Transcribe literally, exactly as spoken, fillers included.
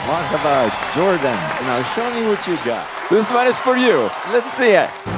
Marhaba, Jordan. Now show me what you got. This one is for you. Let's see it.